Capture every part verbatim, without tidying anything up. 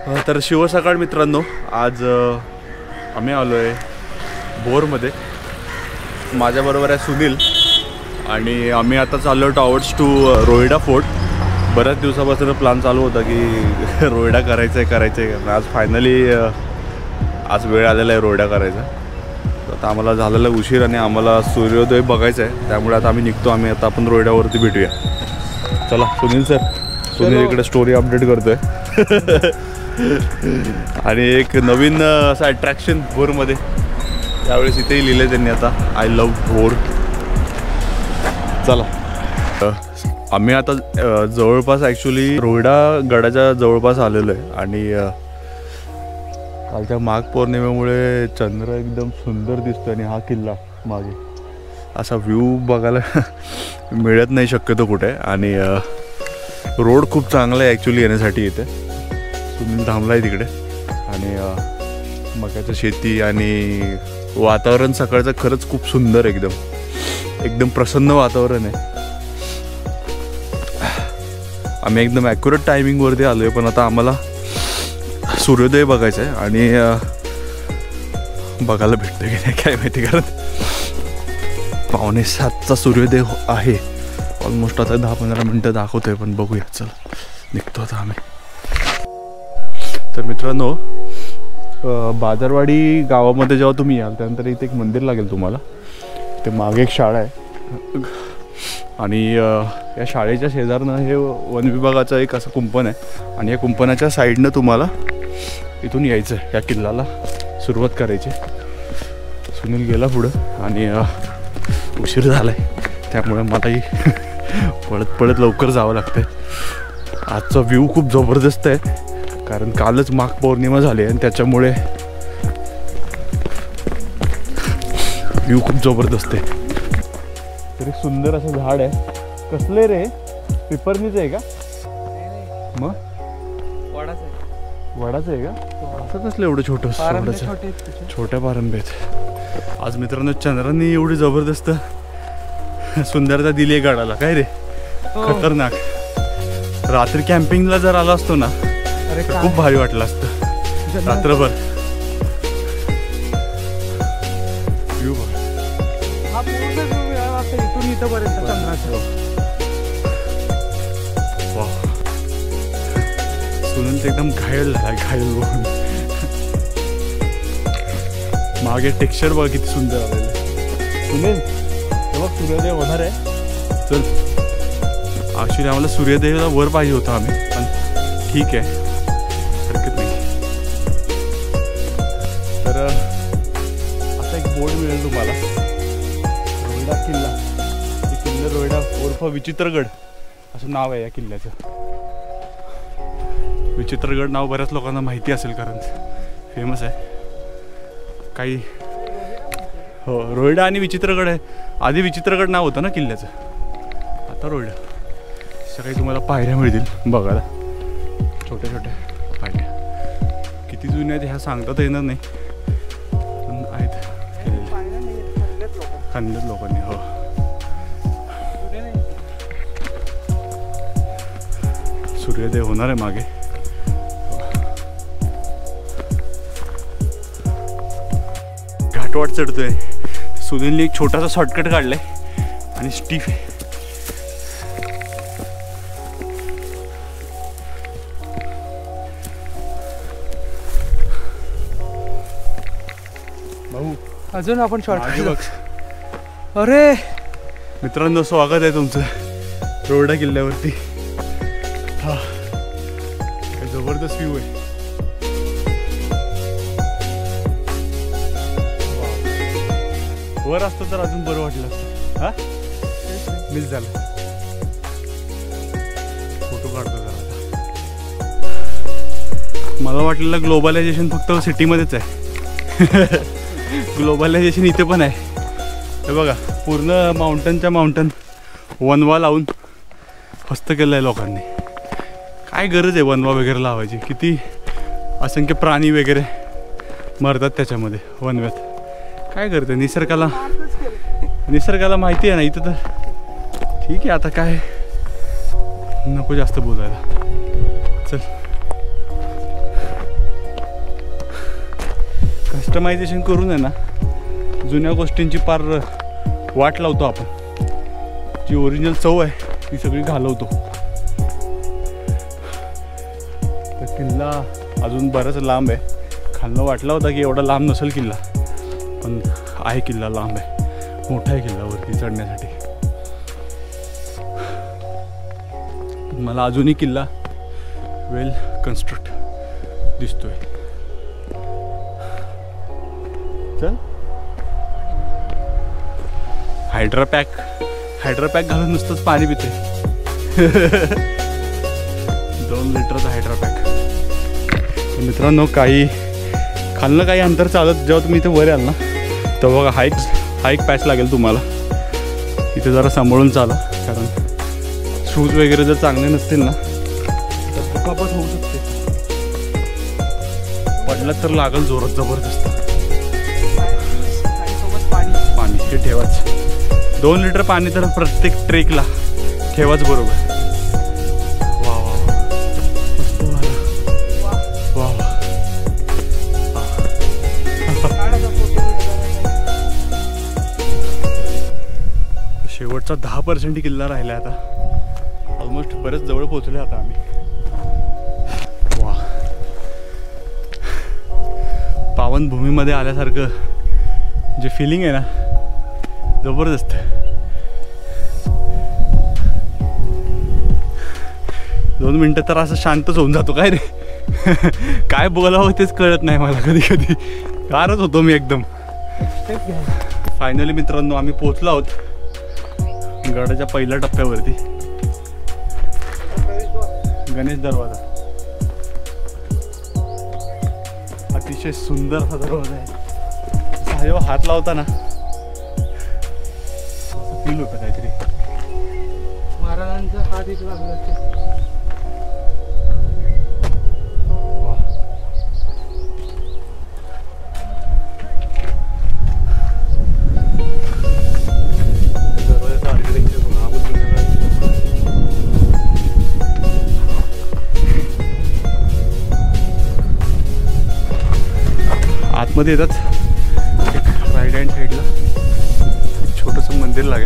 तर शिवसकाळ मित्रांनो, आज आम्ही आलो आहे भोरमध्ये. माझ्याबरोबर आहे सुनील आणि आम्ही आता चाललो टॉवर्ड्स टू रोहिडा फोर्ट. बऱ्याच दिवसापासून प्लॅन चालू होता की रोहिडा करायचं आहे करायचं आहे आज फायनली आज वेळ आलेला आहे रोहिडा करायचा. आता आम्हाला झालेला उशीर आणि आम्हाला सूर्योदय बघायचा आहे, त्यामुळे आता आम्ही निघतो. आम्ही आता आपण रोहिडावरती भेटूया. चला सुनील सर. सुनील इकडे स्टोरी अपडेट करतोय आणि एक नवीन असं अट्रॅक्शन भोरमध्ये त्यावेळेस इथेही लिहिलं त्यांनी आता, आय लव्ह भोर. चला आम्ही आता जवळपास ॲक्च्युली रोहिडा गडाच्या जवळपास आलेलो आहे आणि कालच्या माघ पौर्णिमेमुळे चंद्र एकदम सुंदर दिसतो आणि हा किल्ला मागे असा व्ह्यू बघायला मिळत नाही शक्यतो कुठे. आणि रोड खूप चांगला आहे ॲक्च्युली येण्यासाठी इथे. सुनील थांबला आहे तिकडे आणि मक्याचं शेती आणि वातावरण सकाळचं खरंच खूप सुंदर, एकदम एकदम प्रसन्न वातावरण आहे. आम्ही एकदम ॲक्युरेट टायमिंगवरती आलो आहे, पण आता आम्हाला सूर्योदय बघायचा आहे आणि बघायला भेटतं की नाही काय माहिती, कारण पावणे सातचा सूर्योदय आहे. ऑलमोस्ट आता दहा पंधरा मिनटं दाखवतो आहे, पण बघूया. चला निघतो आता आम्ही. तर मित्रांनो, बाजारवाडी गावामध्ये जेव्हा तुम्ही याल त्यानंतर इथे एक मंदिर लागेल तुम्हाला. ते मागे एक शाळा आहे आणि या शाळेच्या शेजारनं हे वन विभागाचं एक असं कुंपण आहे आणि या कुंपणाच्या साईडनं तुम्हाला इथून यायचं आहे. या किल्ल्याला सुरुवात करायची. सुनील गेला पुढं आणि उशीर झाला आहे, त्यामुळे मलाही पळत पळत लवकर जावं लागतं आहे. आजचा व्ह्यू खूप जबरदस्त आहे, कारण कालच माघ पौर्णिमा झाली आणि त्याच्यामुळे व्ह्यू खूप जबरदस्त आहे. तर एक सुंदर असं झाड आहे. कसले रे? पिपरणीचं आहे का? मग वडाचं आहे. वडाचं आहे का? असं कसलं एवढं छोटं छोट्या पारंब्यात. आज मित्रांनो चंद्रांनी एवढी जबरदस्त सुंदरता दिली आहे गडाला. काय रे खतरनाक. रात्री कॅम्पिंगला जर आला असतो ना तर खूप भारी वाटलं असतं रात्रभर. व्ह्यू बघ. इथून इथंपर्यंत चंद्राचं. वा, सुनील एकदम घायल झाला, घायल बघून. मागे टेक्स्चर बघ किती सुंदर आलेलं आहे. सुनील तेव्हा सूर्योदय होणार आहे. चल, ॲक्च्युली आम्हाला सूर्योदयाला वर पाहिजे होता आम्ही, पण ठीक आहे, हरकत नाही. तर असा एक बोर्ड मिळेल तुम्हाला, रोहिडा किल्ला. हे किल्ला रोहिडा उर्फ विचित्रगड असं नाव आहे या किल्ल्याचं. विचित्रगड नाव बऱ्याच लोकांना माहिती असेल कारण फेमस आहे. काही हो, रोहिडा आणि विचित्रगड आहे. आधी विचित्रगड नाव होतं ना किल्ल्याचं, आता रोहिडा. सकाळी तुम्हाला पायऱ्या मिळतील बघायला, छोट्या छोट्या पायऱ्या. किती जुन्या आहेत ह्या सांगता तर येणार नाही, पण आहेत खांद्यात लोकांनी. हो, सूर्योदय होणार आहे मागे. घाटवाट चढतोय. सुनीलने एक छोटासा शॉर्टकट काढलाय आणि स्टीफ आहे. भाऊ अजून आपण शॉर्ट बघ. अरे मित्रांनो, स्वागत आहे तुमचं रोहिडा किल्ल्यावरती. हा, काय जबरदस्त व्ह्यू आहे. वर असतं तर अजून बरं वाटलं असतं. हा, मिस झालं. फोटो काढतो जरा. मला वाटलेलं ग्लोबलायझेशन फक्त सिटीमध्येच आहे. ग्लोबलायझेशन इथे पण आहे. हे बघा, पूर्ण माउंटनच्या माउंटन वनवा लावून फस्त केलं आहे लोकांनी. काय गरज आहे वनवा वगैरे लावायची? किती असंख्य प्राणी वगैरे मरतात त्याच्यामध्ये वनव्यात. काय करते निसर्गाला, निसर्गाला माहिती आहे ना. इथं तर ठीक आहे, आता काय नको जास्त बोलायला. चल कस्टमायझेशन करून आहे ना जुन्या गोष्टींची पार वाट लावतो आपण. जी ओरिजिनल चव आहे ती सगळी घालवतो. तर किल्ला अजून बराच लांब आहे. खालनं वाटला होता की एवढा लांब नसेल किल्ला, पण आहे किल्ला लांब आहे, मोठा आहे किल्ला वरती चढण्यासाठी. मला अजूनही किल्ला वेल कन्स्ट्रक्ट दिसतोय. चल हायड्रा पॅक हायड्रा पॅक घालून नुसतंच पाणी पिते. दोन लिटरचा हायड्रा पॅक. मित्रांनो काही खालनं काही अंतर चालत जेव्हा तुम्ही इथे वर याल ना तेव्हा बघा हाईक हाईक पॅच लागेल तुम्हाला. इथे जरा सांभाळून चाला, कारण शूज वगैरे जर चांगले नसतील ना तर दुखापत होऊ शकते. पडलं तर लागल जोरात जबरदस्त. पाणी पाणी हे ठेवाच. दोन लिटर पाणी तर प्रत्येक ट्रेकला ठेवाच बरोबर. वा वा वा मस्त झालं. वा वा शेवटचा दहा पर्सेंट किल्ला राहिला आता. ऑलमोस्ट बरेच जवळ पोहोचले आता आम्ही. वा पावनभूमीमध्ये आल्यासारखं जे फिलिंग आहे ना जबरदस्त. दोन मिनटं तर असं शांतच होऊन जातो काय रे. काय बोलावं तेच कळत नाही मला कधी कधी. गारच होतो मी एकदम. फायनली मित्रांनो आम्ही पोहोचलो आहोत गडाच्या पहिल्या टप्प्यावरती. गणेश दरवाजा अतिशय सुंदर हा दरवाजा आहे. जेव्हा हात लावता ना फील होतं काहीतरी. महाराजांचा हात इथे लागला. दरवाजाचं आर्किटेक्चर आतमध्ये येतात. राईट हँड साईडला छोटंसं मंदिर लागेल.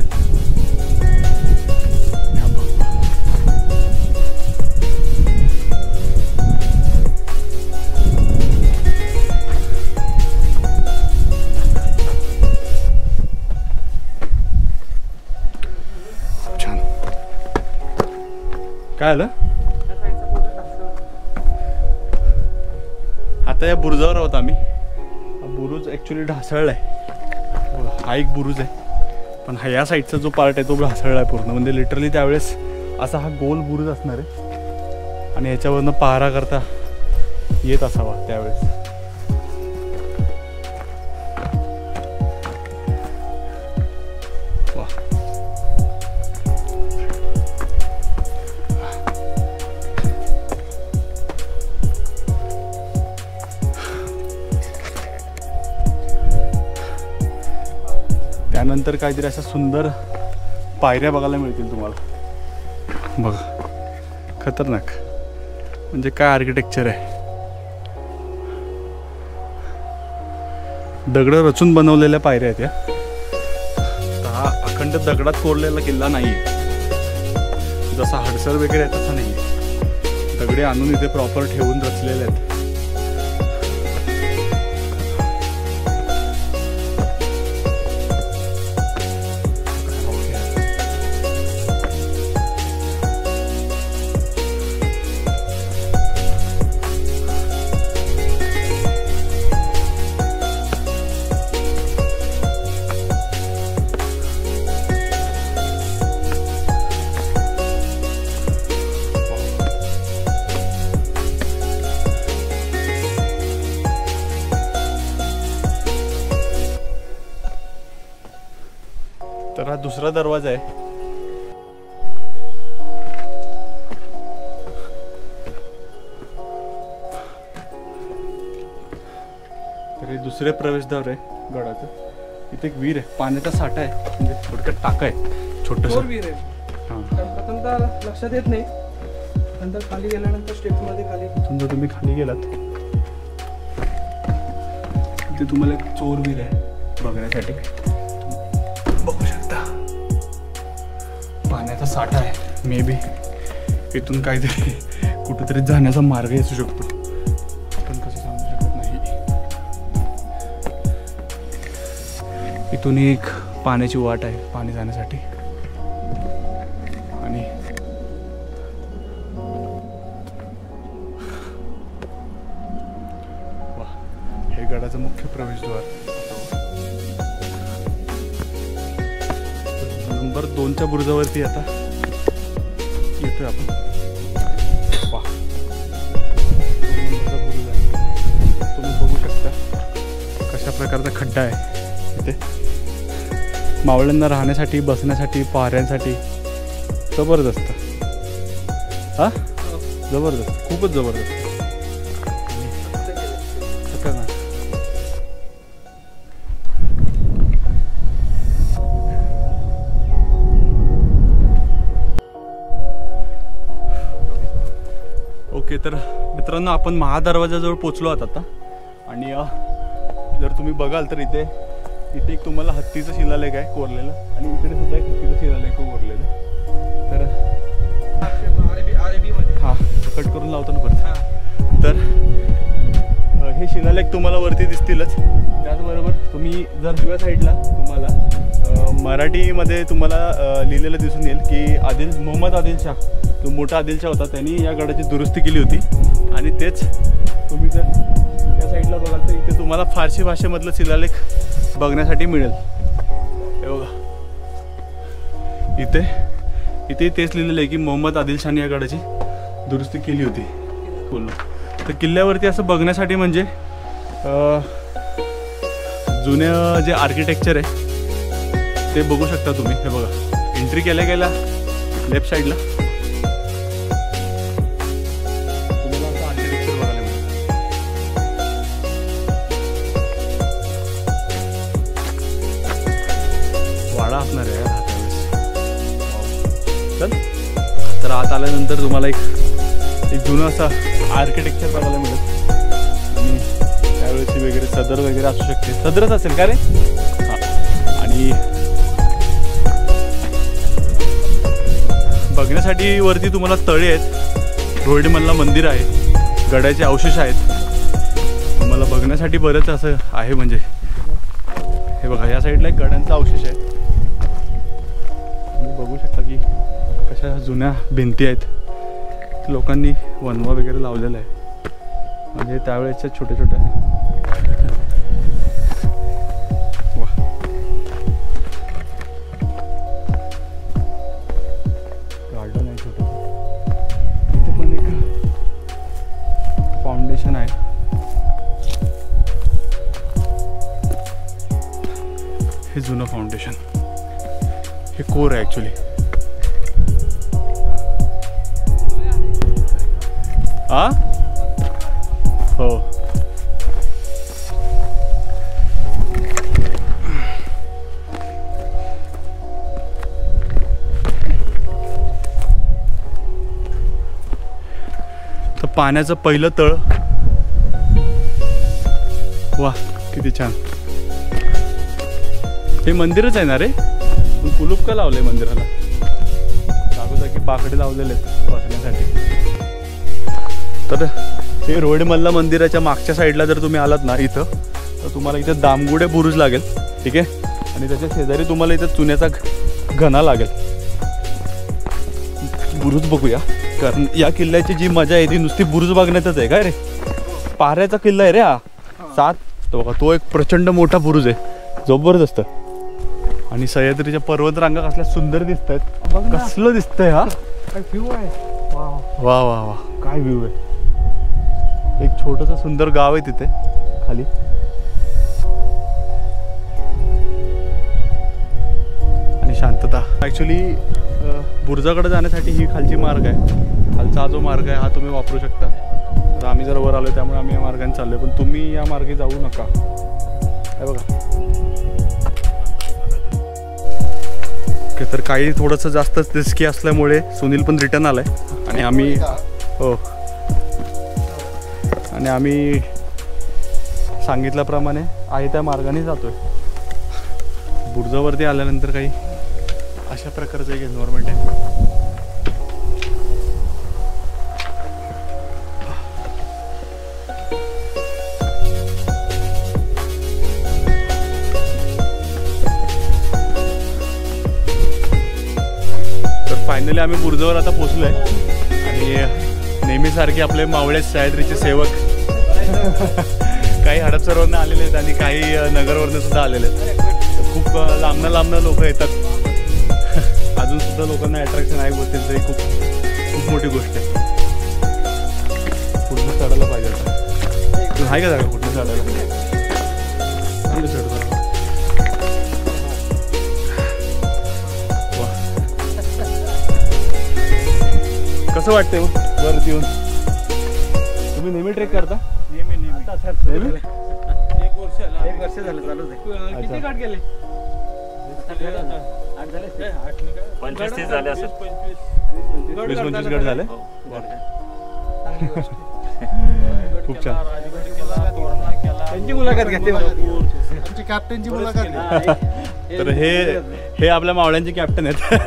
छान. काय आलं आता या बुरुजावर आहोत आम्ही. बुरुज ॲक्च्युली ढासळला आहे. हा एक बुरुज आहे, पण हा या साईडचा जो पार्ट आहे तो ढासळला आहे पूर्ण. म्हणजे लिटरली त्यावेळेस असा हा गोल बुरुज असणार आहे आणि याच्यावरनं पहारा करता येत असावा त्यावेळेस. वा त्यानंतर काहीतरी अशा सुंदर पायऱ्या बघायला मिळतील तुम्हाला. बघा खतरनाक. म्हणजे काय आर्किटेक्चर आहे. दगडं रचून बनवलेल्या पायऱ्या आहेत या. हा अखंड दगडात कोरलेला किल्ला नाही आहे. जसा हडसर वगैरे आहे तसा नाही आहे. दगडे आणून इथे प्रॉपर ठेवून रचलेले आहेत. तर हा दुसरा दरवाजा आहे. तर हे दुसरे प्रवेशद्वार आहे गडाचं. इथे एक विहीर आहे, पाण्याचा साठा आहे, म्हणजे थोडक्यात टाका आहे छोटंसं. विहीर आहे. हां प्रथमतः लक्षात येत नाही, नंतर खाली गेल्यानंतर स्टेप्समध्ये खाली समजा तुम्ही खाली गेलात इथे तुम्हाला एक चोर विहीर आहे बघण्यासाठी, बघू शकता. पाण्याचा साठा आहे. मे बी इथून काहीतरी कुठेतरी जाण्याचा मार्ग असू शकतो, पण कसं सांगू शकत नाही. इथून एक पाण्याची वाट आहे पाणी जाण्यासाठी. आणि वा, हे गडाचं मुख्य प्रवेशद्वार. नंबर दोनच्या बुरुजावरती आता येतोय आपण. वा, दोन नंबरचा बुरुज आहे. तुम्ही बघू शकता कशा प्रकारचा खड्डा आहे इथे. मावळ्यांना राहण्यासाठी, बसण्यासाठी, पाऱ्यांसाठी जबरदस्त. हा, जबरदस्त, खूपच जबरदस्त. खतरनाक. ओके, तर मित्रांनो आपण महादरवाजाजवळ पोचलो आहात आता. आणि जर तुम्ही बघाल तर इथे इथे एक तुम्हाला हत्तीचं शिलालेख आहे कोरलेलं, आणि इकडे सुद्धा एक हत्तीचं शिलालेख कोरलेलं. तर हां, कट करून लावतो ना परत. तर हे शिलालेख तुम्हाला वरती दिसतीलच. त्याचबरोबर तुम्ही जर दुसऱ्या साईडला तुम्हाला मराठीमध्ये तुम्हाला लिहिलेलं दिसून येईल की आदिल मोहम्मद आदिल शाह, तो मोठा आदिल शाह होता, त्यांनी या गडाची दुरुस्ती केली होती. आणि तेच तुम्ही जर त्या साईडला बघाल तर इथे तुम्हाला फारसी भाषेमधलं शिलालेख बघण्यासाठी मिळेल. हे बघा, इथे इथे तेच लिहिलेलं आहे की मोहम्मद आदिल शाहने या गडाची दुरुस्ती केली होती बोललो. तर किल्ल्यावरती असं बघण्यासाठी म्हणजे जुनं जे आर्किटेक्चर आहे ते बघू शकता तुम्ही. हे बघा, एंट्री केल्या गेल्या लेफ्ट साईडला तुम्हाला असं आर्किटेक्चर बघायला मिळेल. वाडा असणार आहे हा त्यावेळेस. चल, तर आत आल्यानंतर तुम्हाला एक एक जुनं असं आर्किटेक्चर बघायला मिळेल. आणि त्यावेळेची वगैरे सदर वगैरे असू शकते. सदरच असेल का रे? हां. आणि बघण्यासाठी वरती तुम्हाला तळे आहेत, रोहिडेमल्ला मंदिर आहे, गडाचे अवशेष आहेत. तुम्हाला बघण्यासाठी बरंच असं आहे. म्हणजे हे बघा, या साईडला एक गडांचा अवशेष आहे. तुम्ही बघू शकता की कशा जुन्या भिंती आहेत. लोकांनी वनवा वगैरे लावलेला आहे. म्हणजे त्यावेळेच्या छोट्या छोट्या वा, गार्डन आहे छोटं. इथे पण एक फाउंडेशन आहे. हे जुनं फाउंडेशन, हे कोर आहे ॲक्च्युली. आ हो, तर पाण्याचं पहिलं तळ. वा, किती छान. हे मंदिरच आहे ना रे? पण कुलूप का लावलंय मंदिराला? जागोजागी बाकडे लावलेले आहेत बसण्यासाठी. तर हे रोहिडेमल्ला मंदिराच्या मागच्या साईडला जर तुम्ही आलात ना इथं, तर तुम्हाला इथे दामगुडे बुरुज लागेल. ठीक आहे. आणि त्याच्या शेजारी तुम्हाला इथं चुन्याचा घना लागेल. बुरुज बघूया, कारण या किल्ल्याची जी मजा आहे ती नुसती बुरुज बघण्यातच आहे. काय रे, पाऱ्याचा किल्ला आहे रे हा. सात तो बघा, तो एक प्रचंड मोठा बुरुज आहे, जबरदस्त. आणि सह्याद्रीच्या पर्वत रांगा कसल्या सुंदर दिसत आहेत. कसलं दिसतंय हा. काय व्ह्यू आहे. वा वा वा वा, काय व्ह्यू आहे. एक छोटंसं सुंदर गाव आहे तिथे खाली. आणि शांतता. ॲक्च्युली बुरुजाकडे जाण्यासाठी ही खालची मार्ग आहे. खालचा हा जो मार्ग आहे हा तुम्ही वापरू शकता. तर आम्ही जर वर आलो त्यामुळे आम्ही या मार्गाने चाललोय, पण तुम्ही या मार्गे जाऊ नका. हे बघा, तर काही थोडंसं जास्तच रिस्की असल्यामुळे सुनील पण रिटर्न आलाय. आणि आम्ही हो आणि आम्ही सांगितल्याप्रमाणे आहे त्या मार्गाने जातोय. बुर्जावरती आल्यानंतर काही अशा प्रकारचं एक एन्व्हायरमेंट आहे. तर फायनली आम्ही बुर्जावर आता पोचलोय आणि नेहमीसारखे आपले मावळे सह्याद्रीचे सेवक काही हडपसरवरनं आलेले आहेत आणि काही नगरवरनं सुद्धा आलेले आहेत. खूप लांबनं लांबनं लोक येतात. अजून सुद्धा लोकांना अट्रॅक्शन आहे गोष्टींचं. ही खूप खूप मोठी गोष्ट आहे. कुठनं चढायला पाहिजे आता आहे का जागा कुठनं चढायला चांगलं चढ करा. कसं वाटतंय वरती येऊन? तुम्ही नेहमी ट्रेक करता? नेहमी नेहमी नेहमी एक वर्ष झालं. एक वर्ष झालं चालूच आहे. किती गाठ गेले? आठ झाले काय आठ नाही का? पंचवीस तीस झाले असं. पंचवीस गड वीस करता पंचवीस का गट झाले. चांगली गोष्ट आहे. खूप छान. राजगड केला, तोरणा केला. त्यांची मुलाखत घेते आमची कॅप्टनची तर हे हे आपल्या मावळ्यांचे कॅप्टन आहेत.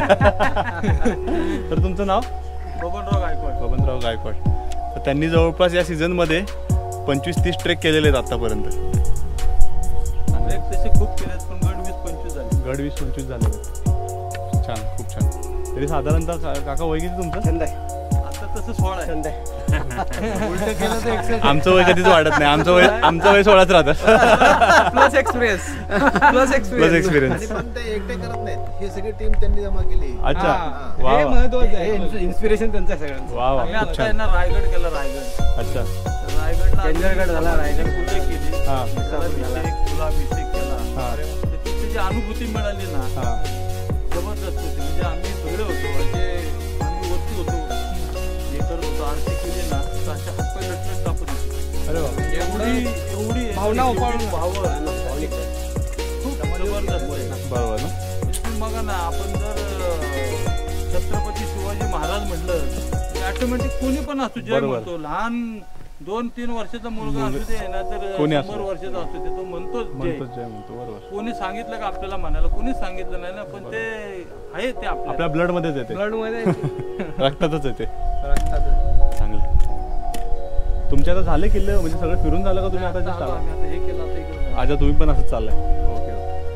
तर तुमचं नाव? बबनराव गायकवाड. बबनराव गायकवाड. तर त्यांनी जवळपास या सीझनमध्ये पंचवीस तीस ट्रेक केलेले आहेत आतापर्यंत. ट्रेक तसे खूप केलेत पण गड वीस पंचवीस झाले. गड वीस पंचवीस झालेले आहेत. छान, खूप छान. तरी साधारणतः का- काका वय किती तुमचं? छंद आहे. आता तसं सोळा आहे. छंद आहे. उलट केलं तर एकसष्ट. आमचं वय कधीच वाढत नाही. आमचं वय आमचं वय सोळाच राहतं. Plus experience plus plus experience experience. पण ते एकटे करत नाहीत. ही सगळी टीम त्यांनी जमा केली. अच्छा, हा. वा हे वा महत्वाचं आहे. इन्स्पिरेशन त्यांचं आहे सगळ्यांचं. वा वा, आम्ही खूप आता छान. यांना रायगड केला. रायगड अच्छा, रायगडला चंदगड झाला, रायगड पूजा केली. हा. अभिषेक, फुलाभिषेक केला. हा. अरे वा, त्याची जी अनुभूती मिळाली ना हां जबरदस्त होती. म्हणजे आम्ही सगळे होतो म्हणजे आम्ही वरती होतो हे करत होतो. आरती केली ना तर अशा हातपाय लटलट कापत होतो. अरे वा, एवढी एवढी भावना एवढी उफाळून भाव खूप जबरदस्त आहे. बरोबर ना. म्हणजे तुम्ही बघा ना आपण जर अं, छत्रपती शिवाजी महाराज म्हटलं ऑटोमॅटिक कोणी पण असतो जय बरोबर. म्हणतो. लहान दोन तीन वर्षाचा मुलगा असू दे ना तर कोणी असू शंभर दे. वर्षाचा असू दे तो म्हणतोच जय. म्हणतोच जय म्हणतो. बरोबर. कोणी सांगितलं का आपल्याला म्हणायला? कोणीच सांगितलं नाही ना पण ते आहे ते आपल्या आपल्या ब्लड मध्येच येते. ब्लड मध्ये रक्तातच येते. रक्तात. चांगलं. तुमचे आता झाले किल्ले म्हणजे सगळं फिरून झालं का तुम्ही आता आता just आलो आला? आम्ही आता हे केलं आता इकडे जाऊ. अच्छा, तुम्ही पण असंच चाललंय. ओके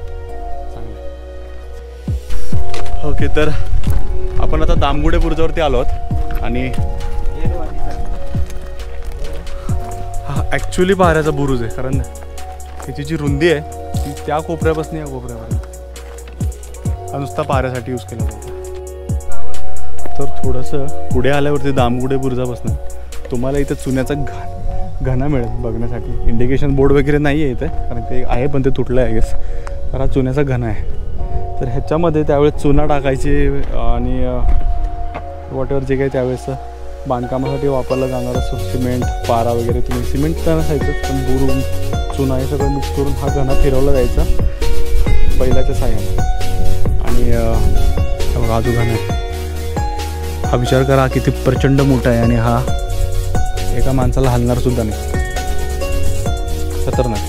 चांगलं. ओके, तर आपण आता दामगुडे बुर्जावरती आलो आहोत आणि हा ॲक्च्युली पाऱ्याचा बुरुज आहे. कारण त्याची जी रुंदी आहे ती त्या कोपऱ्यापासून या कोपऱ्यापर्यंत हा नुसता पाऱ्यासाठी यूज केला जातो. तर थोडंसं पुढे आल्यावरती दामगुडे बुरुजापासून तुम्हाला इथं चुन्याचा घन घना मिळेल बघण्यासाठी. इंडिकेशन बोर्ड वगैरे नाही आहे इथे कारण ते आहे पण ते तुटलं आहे गेस. तर हा चुन्याचा घना आहे. तर ह्याच्यामध्ये त्यावेळेस चुना टाकायची आणि वॉटेवर जे काही त्यावेळेस बांधकामासाठी वापरलं जाणारं सिमेंट पारा वगैरे तुम्ही सिमेंट तर नसायचं पण बुरून चुना हे सगळं मिक्स करून हा घना फिरवला जायचा बैलाच्या साह्याने. आणि बघा हा जो घना आहे हा विचार करा किती प्रचंड मोठा आहे आणि हा एका माणसाला हलणार सुद्धा नाही. खतरनाक.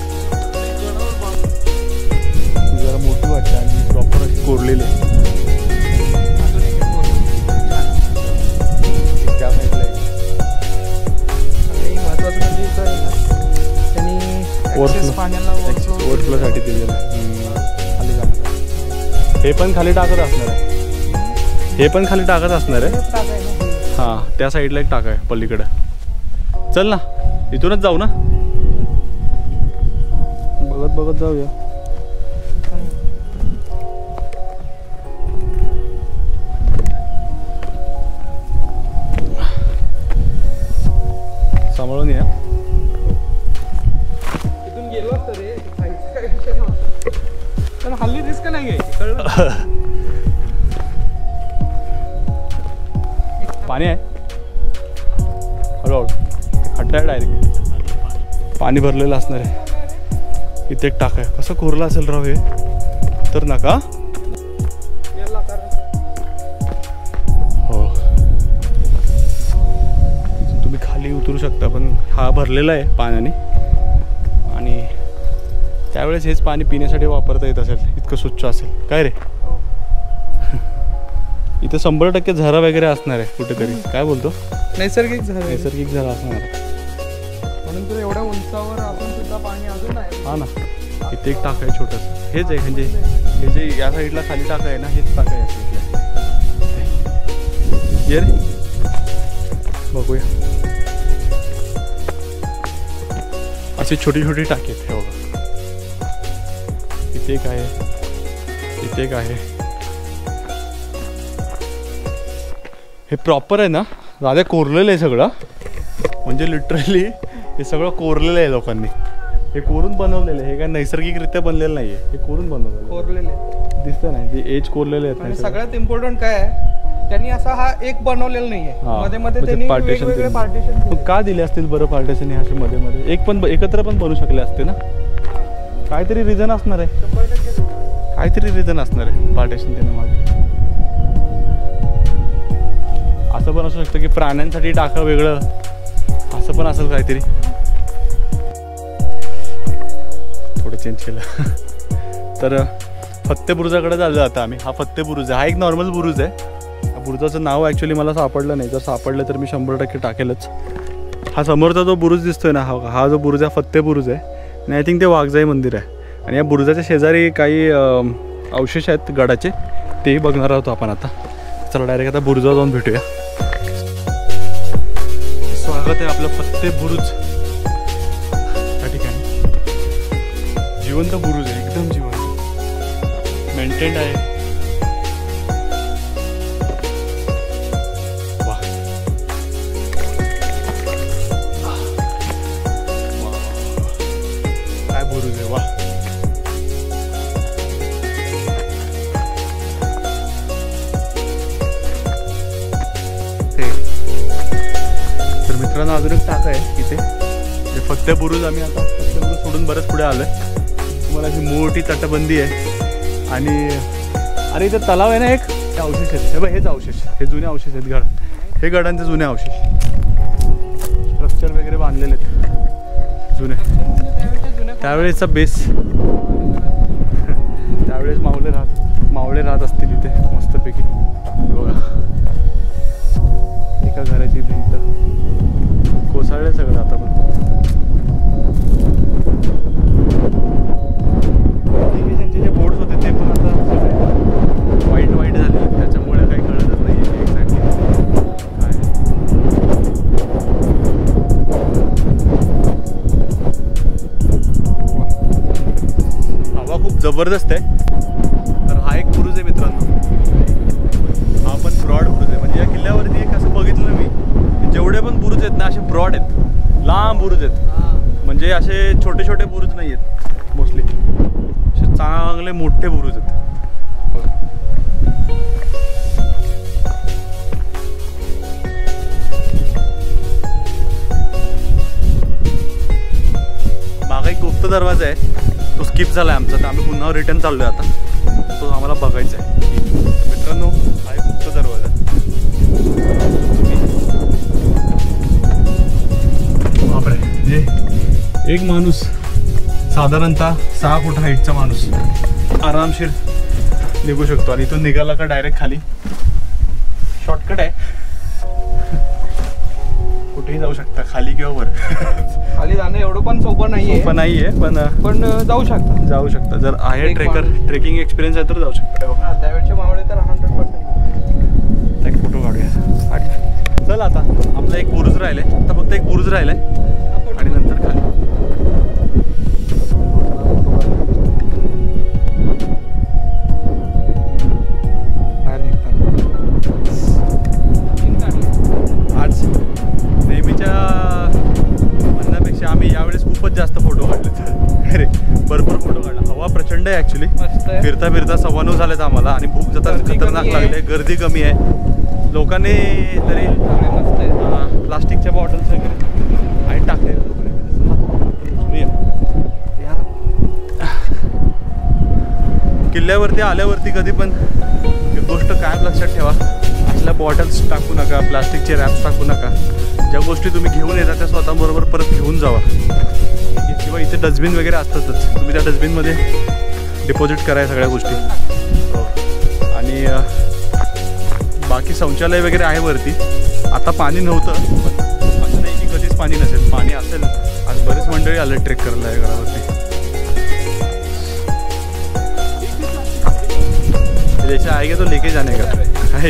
ती जरा मोठी वाटते आणि प्रॉपर अशी कोरलेली आहे. त्या साईडला आहे. आणि महत्वाचं म्हणजे इथं आहे ना त्यांनी Overflow. access पाण्याला overflow ओव्हरफ्लोसाठी दिलेलं आहे. हम्म. खाली जाणार. हे पण खाली टाकत असणार आहे. हे पण खाली टाकत असणार आहे. टाका आहे ना. हां, त्या साईडला एक टाका आहे पलीकडं. चल ना, इथूनच जाऊ ना. बघत बघत जाऊया. सांभाळून या. इथून गेलो असतो रे जायचं काय विषय नव्हता. पण हल्ली रिस्क नाही घ्यायची कळलं. पाणी आहे हळूहळू. खड्डा आहे डायरेक्ट. पाणी भरलेलं असणार आहे. इथे एक टाका आहे. कसं कोरलं असेल राव हे. तर नका. हो, तुम्ही खाली उतरू शकता पण हा भरलेला आहे पाण्याने आणि त्यावेळेस हेच पाणी पिण्यासाठी वापरता येत असेल, इतकं स्वच्छ असेल काय रे. इथे शंभर टक्के झरा वगैरे असणार आहे कुठेतरी, काय बोलतो. नैसर्गिक झालं नैसर्गिक झरा असणार आहे. म्हणून तर एवढ्या उंचावर असून सुद्धा पाणी अजून आहे. हा ना, इथे एक टाका आहे छोटंसं, हेच आहे म्हणजे हे जे या साईडला खाली टाका आहे ना, हेच टाका आहे या साईडला. ये रे बघूया. अशी छोटी छोटी टाकी आहेत हे बघा. इथे एक आहे, इथे एक आहे. हे प्रॉपर आहे ना दादा, कोरलेलं आहे सगळं. म्हणजे लिटरली हे सगळं कोरलेलं आहे लोकांनी. हे कोरून बनवलेलं आहे, हे काय नैसर्गिकरित्या बनलेलं नाही आहे, हे कोरून बनवलेलं कोरलेले दिसतं नाही. जे एज कोरलेले आहेत आणि ना, सगळ्यात इम्पॉर्टंट काय आहे, त्यांनी असा हा एक बनवलेला नाहीये. हा. मध्ये मध्ये म्हणजे त्यांनी partition वेगवेगळे दिले. पार्टिशन मग का दिले असतील बरं पार्टेशन हे असे मध्ये मध्ये. एक पण एकत्र पण बनू शकले असते ना, काहीतरी रिझन असणार आहे, काहीतरी रिझन असणार आहे पार्टेशन देण्या मागे. असं पण असू शकतं की प्राण्यांसाठी टाकं वेगळं, असं पण असेल काहीतरी. थोडं चेंज केलं. तर फत्ते बुरुजाकडे चाललो आता आम्ही. हा फत्ते बुरुज आहे, हा एक नॉर्मल बुरुज आहे. हा बुरुजाचं नाव ॲक्च्युली मला सापडलं नाही, जर सापडलं तर मी शंभर टक्के टाकेलच. हा समोरचा जो बुरुज दिसतोय ना, हा हा जो बुरुज आहे फत्ते बुरुज आहे. आणि आय थिंक ते वाघजाई मंदिर आहे. आणि या बुरुजाच्या शेजारी काही अवशेष आहेत गडाचे, तेही बघणार आहोत आपण आता. चला डायरेक्ट आता बुरुजावर जाऊन भेटूया. स्वागत आहे आपलं फत्ते बुरुज त्या ठिकाणी. जिवंत बुरुज आहे, एकदम जिवंत, मेंटेन्ड आहे. वा, काय बुरुज आहे, वा. तर मित्रांनो अजून एक टाका आहे इथे, जे फत्ते बुरुज. आम्ही आता फत्ते बुरुज सोडून बरंच पुढे आलोय. तुम्हाला अशी मोठी तटबंदी आहे. आणि अरे इथे तलाव आहे ना एक, हे अवशेष आहेत. हे बघ, हेच अवशेष, हे जुने अवशेष आहेत गड. हे गडांचे जुने अवशेष, स्ट्रक्चर वगैरे बांधलेले आहेत जुने. त्यावेळेचा बेस, त्यावेळेस मावळे राहत मावळे राहत असतील इथे मस्तपैकी. बघा, एका घराची भिंत कोसळले सगळं आता. पण इरिगेशनचे जे बोर्ड्स होते ते पण आता सगळे वाईट वाईट झाले, त्याच्यामुळे काही कळतच नाही आहे एक्झॅक्टली काय. हवा खूप जबरदस्त आहे. तर हा एक बुरुज आहे मित्रांनो, हा पण ब्रॉड बुरुज आहे. म्हणजे या किल्ल्यावरती एक असं बघितलं मी, जेवढे पण बुरुज आहेत ना असे ब्रॉड आहेत, लांब बुरुज आहेत. म्हणजे असे छोटे छोटे बुरुज नाही आहेत मोस्टली, असे चांगले मोठे बुरुज आहेत. मागे एक गुप्त दरवाजा आहे, तो स्किप झाला आहे आमचा, तर आम्ही पुन्हा रिटर्न चाललोय आता. तो आम्हाला बघायचा आहे. मित्रांनो हा एक गुप्त दरवाजा. बापरे, जे एक माणूस साधारणतः सहा फूट हाईटचा माणूस आरामशीर निघू शकतो. आणि तो निघाला का डायरेक्ट खाली शॉर्टकट आहे, कुठेही जाऊ शकता, खाली किंवा वर. खाली जाणं एवढं पण सोपं नाहीये, पण नाहीये, पण पण जाऊ शकता जाऊ शकता. जर आहे एक ट्रेकर माणूस. ट्रेकिंग एक्सपिरियन्स आहे तर जाऊ शकता. हा, त्यावेळचे मावळे तर हंड्रेड पर्सेंट. एक फोटो काढूया. चल आता आपला एक बुरुज राहिलाय, आता फक्त एक बुरुज राहिलाय आणि नंतर खाली. आज नेहमीच्या म्हणण्यापेक्षा आम्ही यावेळेस खूपच जास्त फोटो काढले. अरे भरपूर फोटो काढला. हवा प्रचंड आहे ॲक्च्युली. फिरता फिरता सव्वा नऊ झालेत आम्हाला आणि भूक जाता खतरनाक लागले. गर्दी कमी आहे. लोकांनी तरी प्लास्टिकच्या बॉटल्स वगैरे आहेत टाकले. किल्ल्यावरती आल्यावरती कधी पण एक गोष्ट कायम लक्षात ठेवा, असल्या बॉटल्स टाकू नका, प्लास्टिकचे रॅप्स टाकू नका. ज्या गोष्टी तुम्ही घेऊन येता त्या स्वतःबरोबर परत घेऊन जावा. किंवा इथे डस्टबिन वगैरे असतातच, तुम्ही त्या डस्टबिनमध्ये डिपॉझिट करा सगळ्या गोष्टी. हो. आणि अ, बाकी शौचालय वगैरे आहे वरती. आता पाणी नव्हतं, पण असं नाही की कधीच पाणी नसेल, पाणी असेल. आज बरेच मंडळी आले ट्रेक करायला आहे घरावरती. जैसा आएगा तो लेके जाने का है.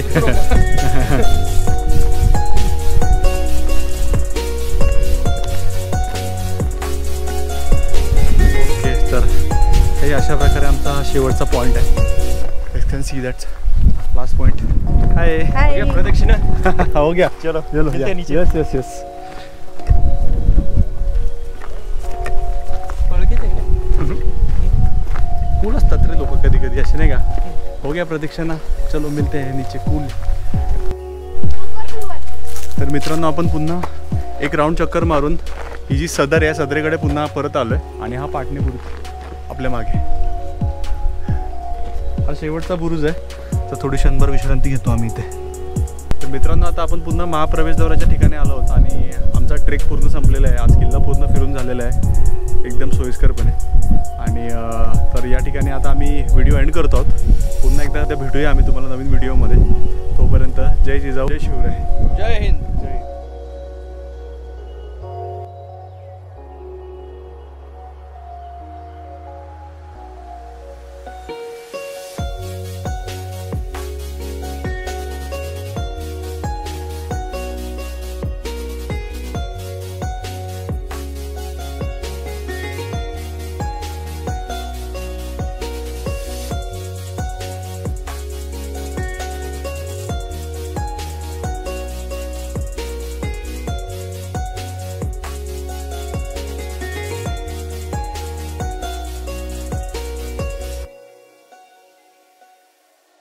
ओके, तर हे अशा प्रकारे आमचा हा शेवटचा पॉईंट आहे. You can see that last point. Hi hi. प्रदक्षिणा हो गया. चलो चलो यस यस यस. कूल असतात रे लोक कधी कधी असे नाही का. हो गया प्रदक्षिणा, चलो मिलते हैं नीचे. कूल. तर मित्रांनो आपण पुन्हा एक राऊंड चक्कर मारून ही जी सदर आहे सदरेकडे पुन्हा परत आलोय. आणि हा पाटणी बुरुज आपल्या मागे, हा शेवटचा बुरुज आहे. तर थोडी क्षणभर विश्रांती घेतो आम्ही इथे. तर मित्रांनो आता आपण पुन्हा महाप्रवेशद्वाराच्या ठिकाणी आलो आहोत आणि आमचा ट्रेक पूर्ण संपलेला आहे. आज किल्ला पूर्ण फिरून झालेला आहे एकदम सोयीस्करपणे. आणि तर या ठिकाणी आता आम्ही व्हिडिओ एंड करतो आहोत. पुन्हा एकदा भेटूया आम्ही तुम्हाला नवीन व्हिडिओमध्ये. तोपर्यंत जय जिजाऊ, जय शिवराय, जय हिंद.